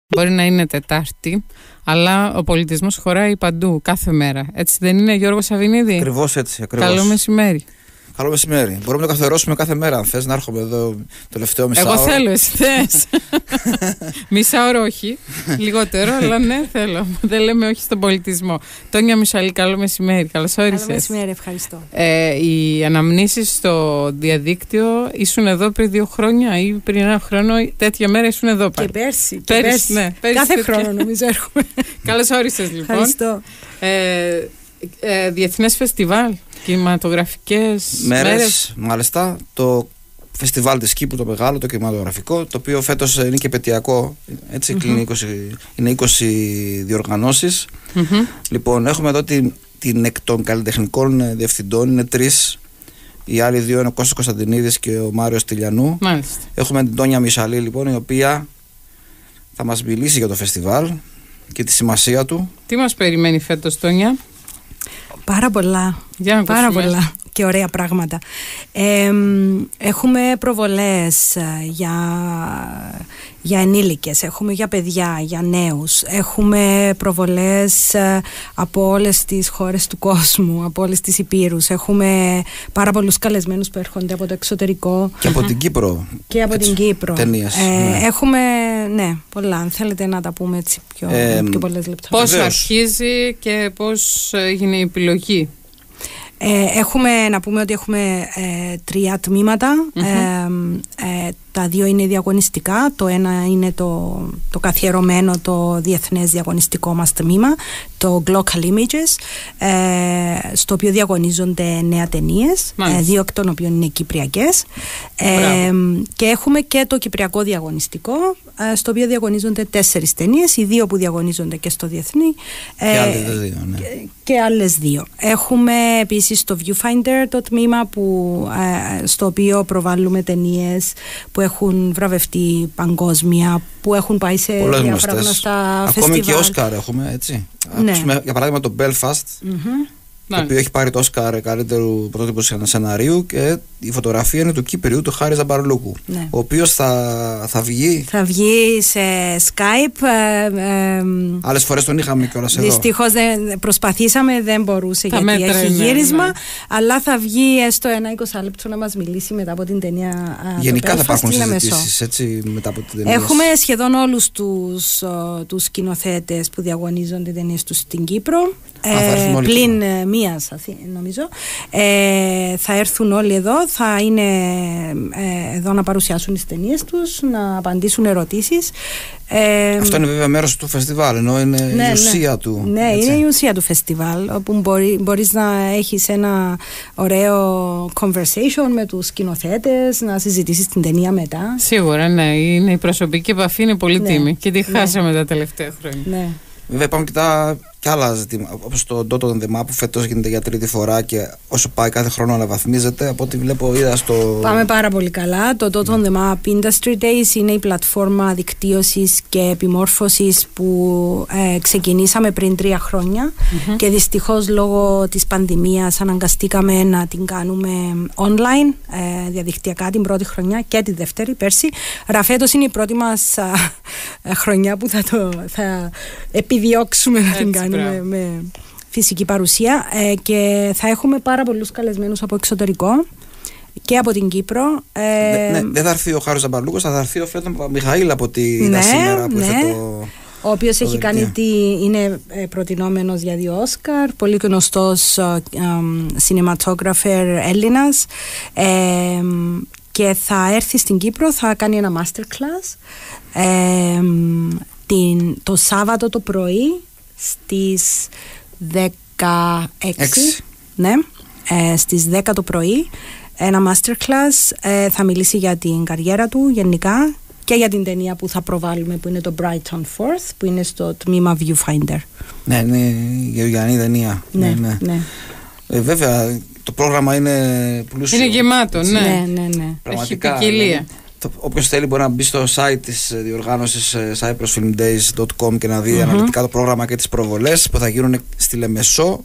Μπορεί να είναι Τετάρτη, αλλά ο πολιτισμός χωράει παντού, κάθε μέρα. Έτσι δεν είναι, Γιώργο Σαββινίδη? Ακριβώς έτσι. Ακριβώς. Καλό μεσημέρι. Καλό μεσημέρι. Μπορούμε να το καθιερώσουμε κάθε μέρα. Αν θες να έρχομαι εδώ το τελευταίο μισάωρο. Εγώ θέλω, εσύ θες. Μισάωρο όχι. Λιγότερο, αλλά ναι, θέλω. Δεν λέμε όχι στον πολιτισμό. Τόνια Μισαλή, καλό μεσημέρι. Καλώς όρισες. Καλό μεσημέρι, ευχαριστώ. Οι αναμνήσεις στο διαδίκτυο ήσουν εδώ πριν 2 χρόνια ή πριν 1 χρόνο. Τέτοια μέρα ήσουν εδώ πάλι. Και πέρσι. Ναι, κάθε χρόνο νομίζω έρχομαι. Καλώς όρισες λοιπόν. Ευχαριστώ. Διεθνές φεστιβάλ, κινηματογραφικές μέρες. Μάλιστα, το φεστιβάλ της Κύπρου, το μεγάλο, το κινηματογραφικό, το οποίο φέτος είναι και επαιτειακό, έτσι, είναι 20 διοργανώσεις. Λοιπόν, έχουμε εδώ την εκ των καλλιτεχνικών διευθυντών, είναι 3. Οι άλλοι 2 είναι ο Κώστας Κωνσταντινίδης και ο Μάριος Τηλιανού. Μάλιστα. Έχουμε την Τόνια Μισαλή λοιπόν, η οποία θα μας μιλήσει για το φεστιβάλ και τη σημασία του. Τι μας περιμένει φέτος, Τόνια? Πάρα πολλά. Πάρα πολλά και ωραία πράγματα. Έχουμε προβολές για ενήλικες, έχουμε για παιδιά, για νέους, έχουμε προβολές από όλες τις χώρες του κόσμου, από όλες τις υπήρους, έχουμε πάρα πολλούς καλεσμένους που έρχονται από το εξωτερικό και από την Κύπρο και από την Κύπρο ταινίες, έχουμε πολλά, αν θέλετε να τα πούμε έτσι πιο πολλές λεπτομέρειες. Πώς αρχίζει και πώς έγινε η επιλογή? Έχουμε να πούμε ότι έχουμε 3 τμήματα. Τα 2 είναι διαγωνιστικά. Το ένα είναι το καθιερωμένο, το διεθνές διαγωνιστικό μας τμήμα, το Glocal Images, στο οποίο διαγωνίζονται 9 ταινίες, 2 εκ των οποίων είναι κυπριακές. Και έχουμε και το κυπριακό διαγωνιστικό, στο οποίο διαγωνίζονται 4 ταινίες, οι 2 που διαγωνίζονται και στο διεθνή και άλλες 2. Έχουμε επίσης το Viewfinder, το τμήμα στο οποίο προβάλλουμε ταινίες που έχουν βραβευτεί παγκόσμια, που έχουν πάει σε διάφορα γνωστά φεστιβάλ. Ακόμη και Όσκαρ έχουμε, έτσι. Ναι. Για παράδειγμα το Belfast, το οποίο έχει πάρει το Όσκαρ καλύτερου πρωτότυπου σεναρίου, και η φωτογραφία είναι του Κύπριου, του Χάρη Ζαμπαρλούκου, ο οποίος θα βγει. Θα βγει σε Skype. Άλλες φορές τον είχαμε κιόλας εδώ. Δυστυχώς προσπαθήσαμε, δεν μπορούσε γιατί έχει γύρισμα, αλλά θα βγει έστω ένα 20 λεπτό να μας μιλήσει μετά από την ταινία. Γενικά θα υπάρχουν συζητήσεις, έτσι, μετά από την ταινία. Έχουμε σχεδόν όλους τους σκηνοθέτες που διαγωνίζονται ταινίες τους στην Κύπρο. Πλην μίας, νομίζω. Θα έρθουν όλοι εδώ, θα είναι εδώ να παρουσιάσουν τις ταινίες τους, να απαντήσουν ερωτήσεις. Αυτό είναι βέβαια μέρος του φεστιβάλ, ενώ είναι η ουσία του. Ναι, έτσι. Είναι η ουσία του φεστιβάλ, όπου μπορείς να έχεις ένα ωραίο conversation με τους σκηνοθέτες, να συζητήσεις την ταινία μετά. Σίγουρα, ναι, είναι η προσωπική επαφή, είναι πολύτιμη και τη χάσαμε τα τελευταία χρόνια. Ναι. Βέβαια υπάρχουν και άλλα ζητήματα, όπως το Dot on the Map που φέτος γίνεται για 3η φορά και όσο πάει κάθε χρόνο αναβαθμίζεται. Από ό,τι βλέπω, είδα στο. Πάμε πάρα πολύ καλά. Το Dot on the Map Industry Days είναι η πλατφόρμα δικτύωσης και επιμόρφωσης που ξεκινήσαμε πριν 3 χρόνια και δυστυχώς λόγω της πανδημίας αναγκαστήκαμε να την κάνουμε online, διαδικτυακά, την πρώτη χρονιά και τη δεύτερη πέρσι. Φέτος είναι η πρώτη μας χρονιά που θα επιδιώξουμε να την κάνουμε με φυσική παρουσία, και θα έχουμε πάρα πολλούς καλεσμένους από εξωτερικό και από την Κύπρο. Δεν θα έρθει ο Χάρης Ζαμπαρλούκος, θα έρθει ο Φρέντο Μιχαήλ από τη σήμερα που ήρθε ο οποίος έχει κάνει είναι προτινόμενος για 2 Όσκαρ, πολύ γνωστός cinematographer Έλληνας, και θα έρθει στην Κύπρο, θα κάνει ένα masterclass το Σάββατο το πρωί στις 16. Ναι, στις 10 το πρωί, ένα masterclass. Θα μιλήσει για την καριέρα του γενικά και για την ταινία που θα προβάλλουμε, που είναι το Brighton Forth, που είναι στο τμήμα Viewfinder. Ναι, είναι η γεωργιανή ταινία. Ναι. Βέβαια το πρόγραμμα είναι πλούσιο. Είναι γεμάτο, ναι. Έχει ποικιλία. Όποιος θέλει μπορεί να μπει στο site της διοργάνωσης cyprusfilmdays.com και να δει αναλυτικά το πρόγραμμα και τις προβολές που θα γίνουν στη Λεμεσό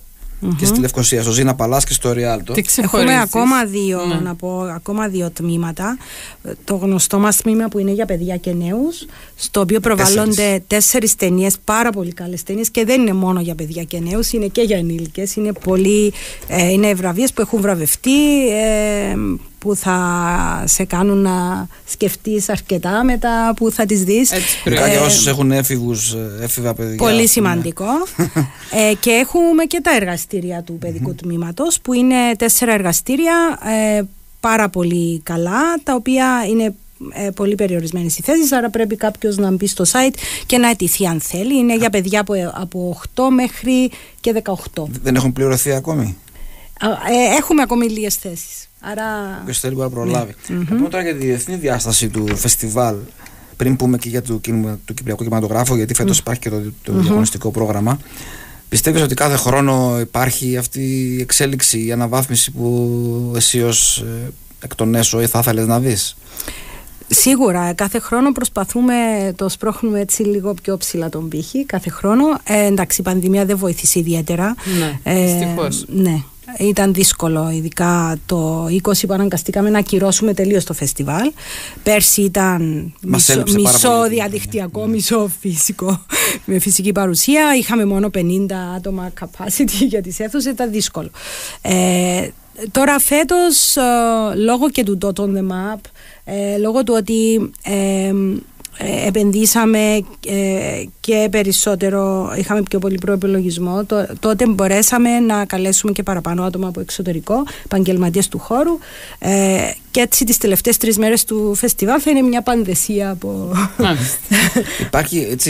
και στη Λευκοσία, στο Ζήνα Παλάς και στο Ριάλτο. Έχουμε ακόμα δύο, να πω, ακόμα δύο τμήματα. Το γνωστό μας τμήμα που είναι για παιδιά και νέους, στο οποίο προβάλλονται 4 ταινίες, πάρα πολύ καλές ταινίες, και δεν είναι μόνο για παιδιά και νέους, είναι και για ενήλικες. Είναι βραβείες που έχουν βραβευτεί, που θα σε κάνουν να σκεφτείς αρκετά μετά που θα τις δεις. Για όσους έχουν έφηβα παιδιά. Πολύ σημαντικό. Και έχουμε και τα εργαστήρια του παιδικού τμήματος, που είναι 4 εργαστήρια πάρα πολύ καλά, τα οποία είναι πολύ περιορισμένες οι θέσεις, άρα πρέπει κάποιος να μπει στο site και να αιτηθεί αν θέλει. Είναι για παιδιά από 8 μέχρι και 18. Δεν έχουν πληρωθεί ακόμη? Έχουμε ακόμη λίγες θέσεις. Άρα... Ποιος θέλει μπορεί να προλάβει. Να πούμε τώρα για τη διεθνή διάσταση του φεστιβάλ, πριν πούμε και για το Κυπριακό Κινηματογράφο, γιατί φέτος υπάρχει και το διαγωνιστικό πρόγραμμα. Πιστεύεις ότι κάθε χρόνο υπάρχει αυτή η εξέλιξη, η αναβάθμιση που εσύ ως εκ των έσω θα ήθελες να δεις? Σίγουρα, κάθε χρόνο προσπαθούμε, το σπρώχνουμε έτσι λίγο πιο ψηλά τον πύχη, κάθε χρόνο. Εντάξει, η πανδημία δεν βοήθησε ιδιαίτερα. Ναι, δυστυχώς. Ναι. Ήταν δύσκολο, ειδικά το 20 που αναγκαστήκαμε να ακυρώσουμε τελείως το φεστιβάλ. Πέρσι ήταν μισό διαδικτυακό, μισό φυσικό, με φυσική παρουσία. Είχαμε μόνο 50 άτομα capacity για τις αίθουσες, ήταν δύσκολο. Τώρα φέτος, λόγω και του Dot on the Map, λόγω του ότι επενδύσαμε και περισσότερο, είχαμε πιο πολύ προεπιλογισμό, τότε μπορέσαμε να καλέσουμε και παραπάνω άτομα από εξωτερικό, επαγγελματίες του χώρου, και έτσι τις τελευταίες 3 μέρες του φεστιβάλ θα είναι μια πανδεσία από... Υπάρχει έτσι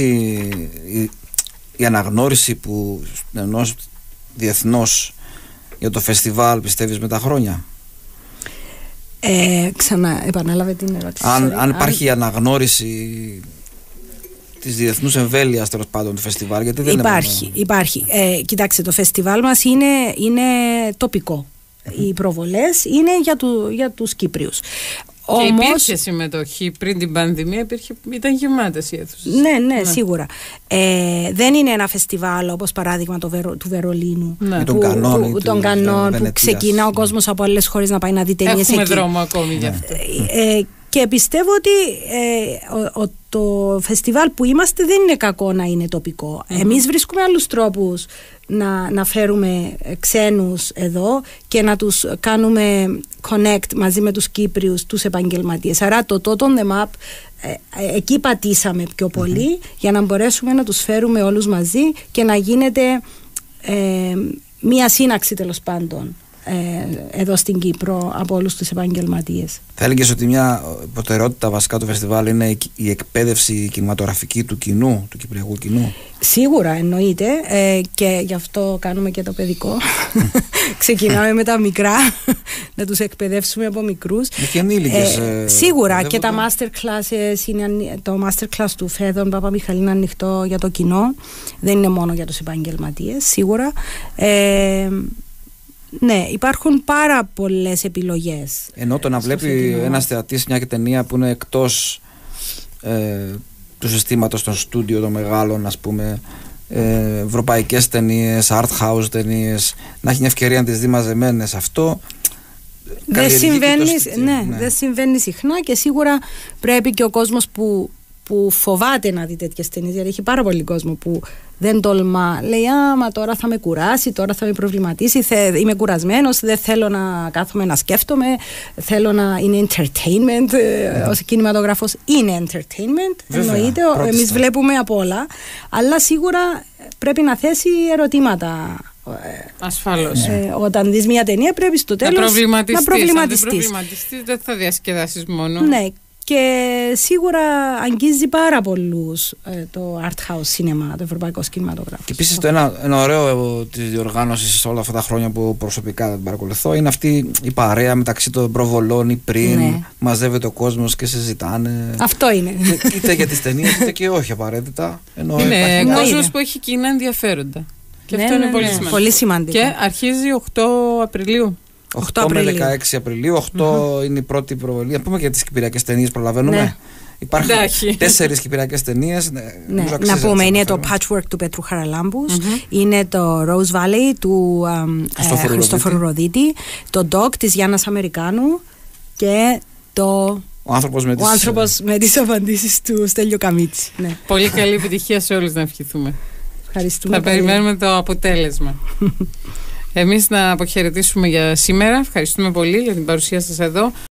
η αναγνώριση που ενός διεθνώς για το φεστιβάλ, πιστεύεις, με τα χρόνια? Ξανά επανέλαβε την ερώτηση. Αν υπάρχει αναγνώριση της διεθνούς εμβέλειας, τέλος πάντων, του φεστιβάλ, γιατί δεν υπάρχει. Κοιτάξτε, το φεστιβάλ μας είναι τοπικό. Οι προβολές είναι για τους Κύπριους. Και όμως, υπήρχε συμμετοχή πριν την πανδημία, ήταν γεμάτες οι αίθουσες. Ναι, σίγουρα. Δεν είναι ένα φεστιβάλ όπως παράδειγμα του Βερολίνου. Ναι. Των Κανών που ξεκινά ο κόσμος από άλλες χώρες να πάει να δει ταινίες εκεί. Έχουμε δρόμο ακόμη γι' αυτό. Και πιστεύω ότι το φεστιβάλ που είμαστε δεν είναι κακό να είναι τοπικό. Εμείς βρίσκουμε άλλους τρόπους να φέρουμε ξένους εδώ και να τους κάνουμε connect μαζί με τους Κύπριους, τους επαγγελματίες. Άρα το Dot on the Map, εκεί πατήσαμε πιο πολύ για να μπορέσουμε να τους φέρουμε όλους μαζί και να γίνεται μία σύναξη, τέλος πάντων, εδώ στην Κύπρο από όλους τους επαγγελματίες. Θα έλεγες ότι μια προτεραιότητα βασικά του φεστιβάλ είναι η εκπαίδευση κινηματογραφική του κοινού, του κυπριακού κοινού? Σίγουρα, εννοείται, και γι' αυτό κάνουμε και το παιδικό. Ξεκινάμε με τα μικρά, να τους εκπαιδεύσουμε από μικρούς. Και ενήλικες. Σίγουρα, και τα master classes, το master class του Φέδων Παπαμιχαλή είναι ανοιχτό για το κοινό, δεν είναι μόνο για τους επαγγελματίες, σίγουρα. Ναι, υπάρχουν πάρα πολλές επιλογές. Ενώ το να βλέπει ένας θεατής μια ταινία που είναι εκτός του συστήματος των στούντιο των μεγάλων, ας πούμε, ευρωπαϊκές ταινίες, art house ταινίες, να έχει μια ευκαιρία να τις δει μαζεμένες, αυτό δεν συμβαίνει συχνά, και σίγουρα πρέπει και ο κόσμος που φοβάται να δει τέτοιες ταινίες, γιατί έχει πάρα πολύ κόσμο που δεν τολμά, λέει μα τώρα θα με κουράσει, τώρα θα με προβληματίσει, είμαι κουρασμένος, δεν θέλω να κάθομαι να σκέφτομαι, θέλω να είναι entertainment. Ο κινηματογράφος είναι entertainment, εννοείται, εμείς βλέπουμε απ' όλα, αλλά σίγουρα πρέπει να θέσει ερωτήματα. Ασφαλώς. Όταν δεις μια ταινία πρέπει στο τέλος να προβληματιστείς. Δεν θα διασκεδάσεις μόνο. Ναι. Και σίγουρα αγγίζει πάρα πολλούς το art house cinema, το ευρωπαϊκό κινηματογράφο. Και επίσης ένα ωραίο της διοργάνωσης όλα αυτά τα χρόνια που προσωπικά δεν παρακολουθώ είναι αυτή η παρέα μεταξύ των προβολών ή πριν. Ναι. Μαζεύεται ο κόσμος και συζητάνε. Αυτό είναι. Είτε για τις ταινίες είτε και όχι απαραίτητα. Είναι κόσμος που έχει κοινά ενδιαφέροντα. Και αυτό είναι πολύ σημαντικό. Και αρχίζει 8 Απριλίου. 8 με 16 Απριλίου, 8 είναι η πρώτη προβολή. Να πούμε και τις κυπριακές ταινίες προλαβαίνουμε. Ναι. Υπάρχουν 4 κυπριακές ταινίες. Ναι, να πούμε, είναι το Patchwork του Πέτρου Χαραλάμπους, είναι το Rose Valley του Χριστόφορου Ροδίτη, το Dog της Γιάννας Αμερικάνου και το... Ο άνθρωπος με τις απαντήσεις του Στέλιο Καμίτση. Ναι. Πολύ καλή επιτυχία σε όλους να ευχηθούμε. Ευχαριστούμε. Θα περιμένουμε το αποτέλεσμα. Εμείς να αποχαιρετήσουμε για σήμερα. Ευχαριστούμε πολύ για την παρουσία σας εδώ.